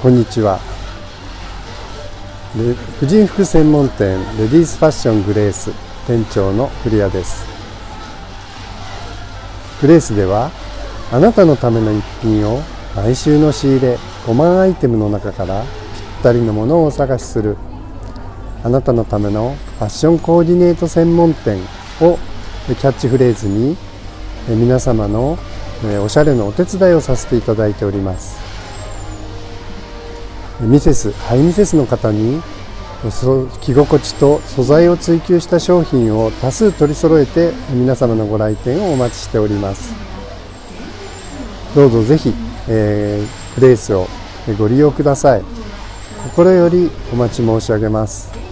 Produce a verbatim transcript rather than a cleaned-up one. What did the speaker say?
こんにちは。婦人服専門店レディースファッショングレース店長の古谷です。グレースではあなたのための一品を毎週の仕入れごまんアイテムの中からぴったりのものをお探しするあなたのためのファッションコーディネート専門店をキャッチフレーズに皆様のおしゃれのお手伝いをさせていただいております。ミセス、ハイミセスの方に着心地と素材を追求した商品を多数取り揃えて皆様のご来店をお待ちしております。どうぞぜひ、えー、グレースをご利用ください。心よりお待ち申し上げます。